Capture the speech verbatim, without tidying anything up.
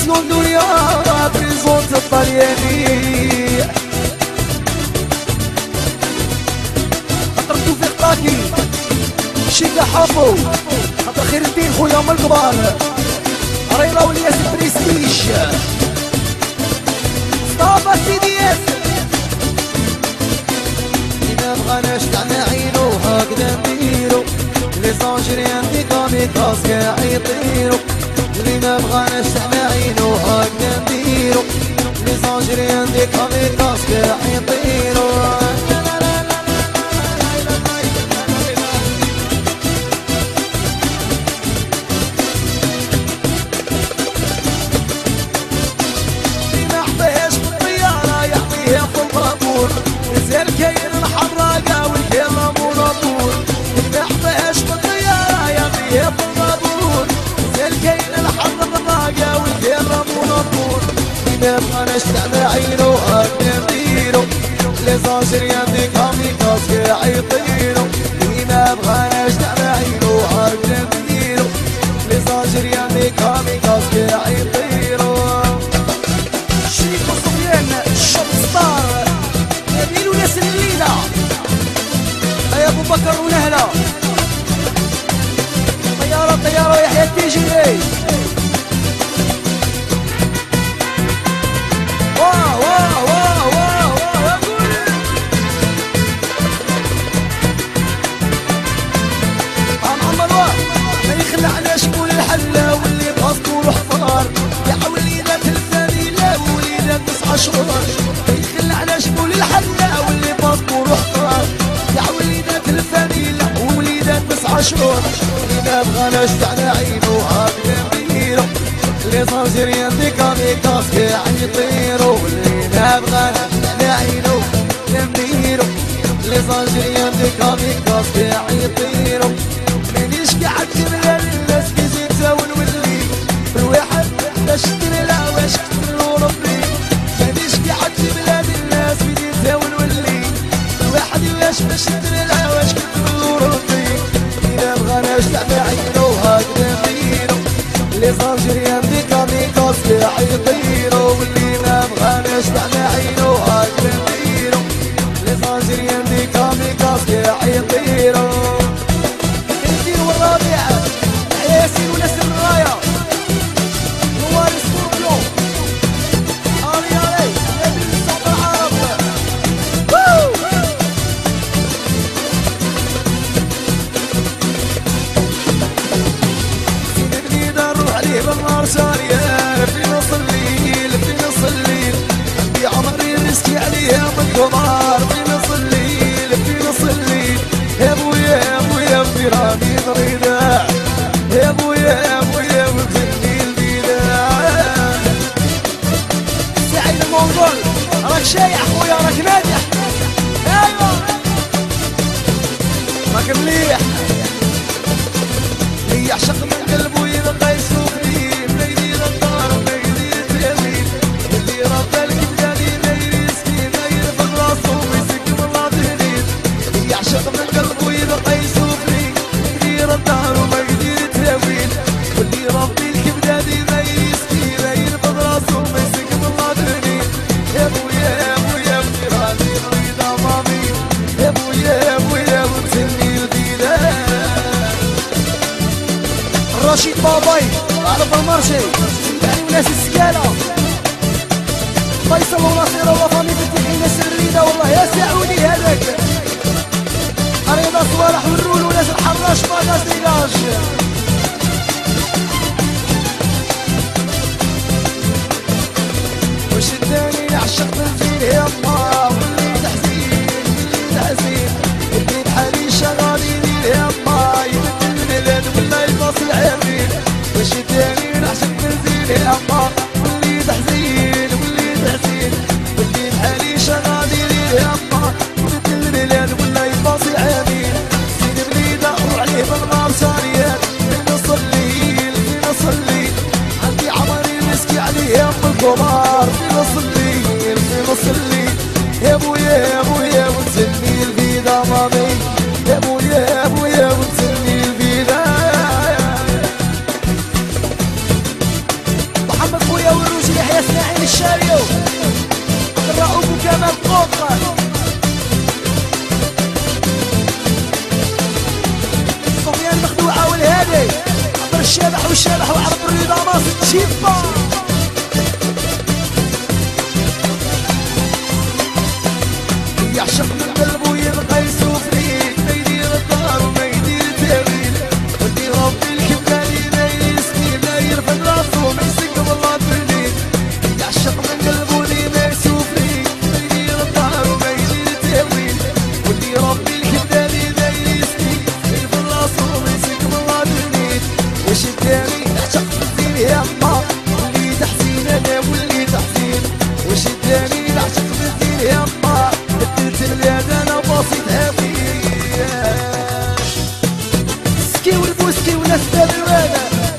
اسكندرية بريزونت الطلياني خاطر توفيق طاكي شيكا حافو خاطر خير الدين خويا من الكبار ريلا والياس بريستيج صافا سيدي ياسر إذا مبغاناش تاع عينو هكذا نديرو لي زونجريان دي كاميكاز كاع يطيرو اللي ما بغاناش تاع عينو هكذا نديرو لي زونجريان دي كاميكاز كاع يطيرو الكاين الحراقة والكيلة مناطور ما حطيهاش بالطيارة يا فيها في الناطور الكاين الحراقة والكيلة مناطور ما بغاناش تاع عينو هكذا نديرو لي زونجريان دي كاميكاز كاع يطيرو ما بغاناش تاع عينو هكذا نديرو لي زونجريان دي كاميكاز كاع يطيرو شريف وصبيان الشوب ستار ميلو ناس الليلة يا ابو بكر ونهلا طيارة طيارة يحيى التيجيري واه واه واه واه واه محمد واه ما يخلعناش كل الحلة واللي باسبور حفار يا وليدات الفانيلة ووليدات تسعة شهور ما يخلعناش كل الحلة واللي باسبور حفار يا وليدات الفانيلة ووليدات تسعة شهور اللي ما بغاناش تاع عينو هكذا نديرو لي زونجريان دي كاميكاز كاع يطيرو اللي ما بغاناش تاع عينو نديرو لي زونجريان دي كاميكاز كاع يطيرو مانيش قاعد تملى الناس كي زيد زاون ولي الواحد باش تملى واش كثرو ربي مانيش قاعد تملى الناس كي زيد زاون ولي الواحد واش باش تملى واش كثرو ربي إلا مبغاناش تاع عينو هكذا نديرو لي زونجريان دي كاميكاز كاع يطيرو واللي ما بغاناش تاع عينو هكذا نديرو لي زونجريان دي كاميكاز كاع يطيرو والرابع ياسين ونسر الراية نوار سكوربيو علي علي نبي الصوت العرب سيدي بنينا نروح عليه بالنار سارية في نص الليل في نص الليل عندي عمري نسكي عليها من كبار في نص الليل في نص الليل يا ابويا يا ابويا في رامي ضريدة يا ابويا يا ابويا وفني البداع سعيد المنقول راك شايح خويا راك ناجح ايوا راك مليح اللي يعشق من قلبه يبقى يسوق ليه ما يدير الدار ما يدير التأمين اللي ربى الكبداني ما يريسكي ما يرفض راسه ويسك والله تهديد اللي يعشق من قلبه يبقى يسوق ليه يدير الدار وما يدير التأمين واللي ربي الكبداني ما يريسكي ما يرفض راسه ويسك والله تهديد يا ابويا يا ابويا بطيراني نريد امامي يا ابويا يا ابويا ومسني البلاد رشيد باباي عرب المرشي يعني وناس السكالة فيصل وناصر والله فامي فتحي ناس الريدة والله يا سعودي هذاك رضا صوالح والرول وناس الحراش ماغازيناج وش الثاني عشق تنزيل يا الله واللي تحزين واللي تحزين واللي بحالي شغالين يا الله يبدل الميلاد ولا يفاصل عامين وش الثاني عشق تنزيل يا الله واللي تحزين واللي تحزين واللي بحالي شغالين يا الله يبدل الميلاد ولا يفاصل عامين سيدي بليدة وعليه بالنار ساريات في نص الليل في نص الليل عندي عمري مسكي عليه يا ام الكبار في نص الليل في نص الليل يا ابويا يا ابويا وتسني الفيدا مامي يا ابويا يا ابويا وتسني الفيدا محمد خويا الشبح والشبح وعرب الرضا ماصد شيبا يعشق من قلبه يبقى يسوف ليك ما يدير الدار وما يدير التاويل ودي ربي الكمالي ما يسقي ما يرفد راسه ما يسق والله ترنيك يعشق من قلبه لي ما يسوف ليك ما يدير الدار وما يدير التاويل ودي ربي الكمالي ما يسقي ما يرفد راسه ما يسق والله ترنيك وش الداري تعشق الزين يا ما ولي تحزين انا ولي تحزين وش الداري تعشق الزين يا ما البلاد انا بسيط هاوي سكي والبوسكي وناس الوانا